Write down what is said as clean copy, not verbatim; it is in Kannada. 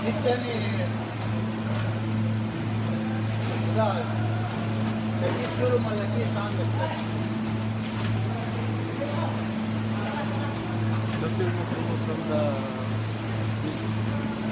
الثاني لا تجيب كيلو ولا كيس عندك ده في المفروض ده